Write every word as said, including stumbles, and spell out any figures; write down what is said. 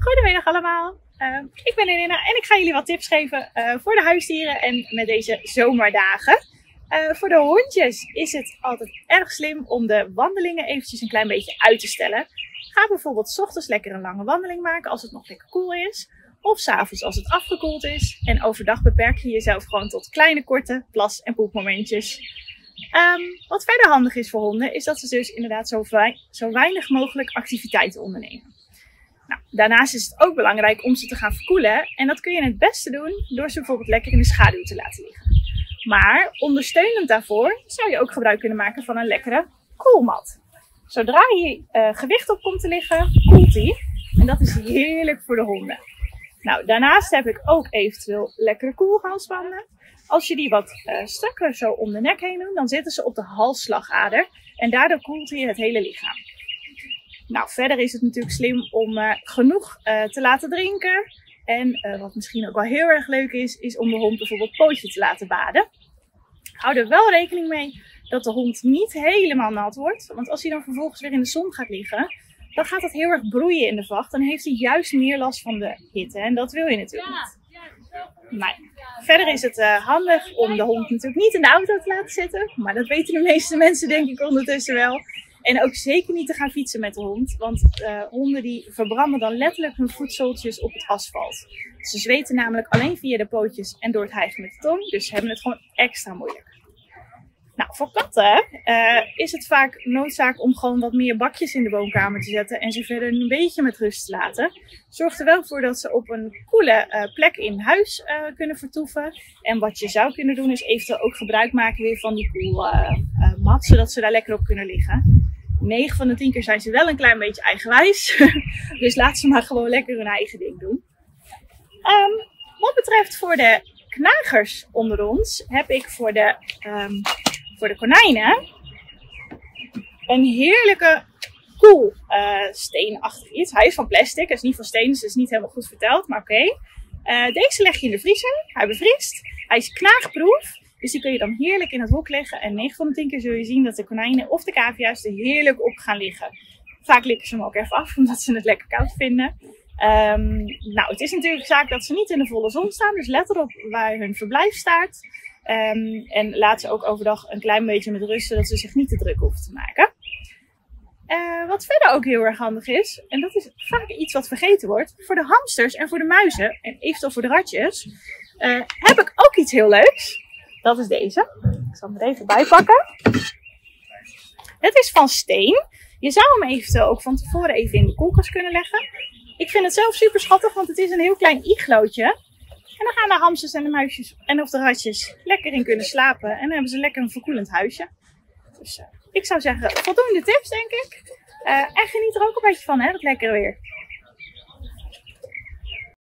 Goedemiddag allemaal, uh, ik ben Elena en ik ga jullie wat tips geven uh, voor de huisdieren en met deze zomerdagen. Uh, voor de hondjes is het altijd erg slim om de wandelingen eventjes een klein beetje uit te stellen. Ga bijvoorbeeld 's ochtends lekker een lange wandeling maken als het nog lekker koel is. Of 's avonds als het afgekoeld is. En overdag beperk je jezelf gewoon tot kleine korte plas- en poepmomentjes. Um, wat verder handig is voor honden is dat ze dus inderdaad zo, zo weinig mogelijk activiteiten ondernemen. Nou, daarnaast is het ook belangrijk om ze te gaan verkoelen. En dat kun je het beste doen door ze bijvoorbeeld lekker in de schaduw te laten liggen. Maar ondersteunend daarvoor zou je ook gebruik kunnen maken van een lekkere koelmat. Zodra je uh, gewicht op komt te liggen, koelt die. En dat is heerlijk voor de honden. Nou, daarnaast heb ik ook eventueel lekkere koelhalsbanden. Als je die wat uh, strakker zo om de nek heen doet, dan zitten ze op de halsslagader. En daardoor koelt hij het hele lichaam. Nou, verder is het natuurlijk slim om uh, genoeg uh, te laten drinken. En uh, wat misschien ook wel heel erg leuk is, is om de hond bijvoorbeeld pootje te laten baden. Hou er wel rekening mee dat de hond niet helemaal nat wordt. Want als hij dan vervolgens weer in de zon gaat liggen, dan gaat dat heel erg broeien in de vacht. Dan heeft hij juist meer last van de hitte. En dat wil je natuurlijk niet. Maar verder is het uh, handig om de hond natuurlijk niet in de auto te laten zitten. Maar dat weten de meeste mensen denk ik ondertussen wel. En ook zeker niet te gaan fietsen met de hond. Want uh, honden die verbranden dan letterlijk hun voetzooltjes op het asfalt. Ze zweten namelijk alleen via de pootjes en door het hijgen met de tong. Dus ze hebben het gewoon extra moeilijk. Nou, voor katten uh, is het vaak noodzaak om gewoon wat meer bakjes in de woonkamer te zetten. En ze verder een beetje met rust te laten. Zorg er wel voor dat ze op een koele uh, plek in huis uh, kunnen vertoeven. En wat je zou kunnen doen is eventueel ook gebruik maken weer van die koelmat. Uh, uh, zodat ze daar lekker op kunnen liggen. negen van de tien keer zijn ze wel een klein beetje eigenwijs. Dus laat ze maar gewoon lekker hun eigen ding doen. Um, wat betreft voor de knagers onder ons heb ik voor de, um, voor de konijnen een heerlijke koel uh, steenachtig iets. Hij is van plastic, hij is niet van steen, dus het is niet helemaal goed verteld, maar oké. Okay. Uh, deze leg je in de vriezer, hij bevriest, hij is knaagproef. Dus die kun je dan heerlijk in het hok leggen. En negen van de tien keer zul je zien dat de konijnen of de cavia's er heerlijk op gaan liggen. Vaak likken ze hem ook even af, omdat ze het lekker koud vinden. Um, nou, het is natuurlijk zaak dat ze niet in de volle zon staan. Dus let erop waar hun verblijf staat. Um, en laat ze ook overdag een klein beetje met rust, zodat ze zich niet te druk hoeven te maken. Uh, wat verder ook heel erg handig is, en dat is vaak iets wat vergeten wordt. Voor de hamsters en voor de muizen, en eventueel voor de ratjes, uh, heb ik ook iets heel leuks. Dat is deze. Ik zal hem er even bij pakken. Het is van steen. Je zou hem eventueel ook van tevoren even in de koelkast kunnen leggen. Ik vind het zelf super schattig, want het is een heel klein iglootje. En dan gaan de hamsters en de muisjes en of de ratjes lekker in kunnen slapen. En dan hebben ze lekker een verkoelend huisje. Dus uh, ik zou zeggen, voldoende tips denk ik. Uh, en geniet er ook een beetje van, hè, dat lekkere weer.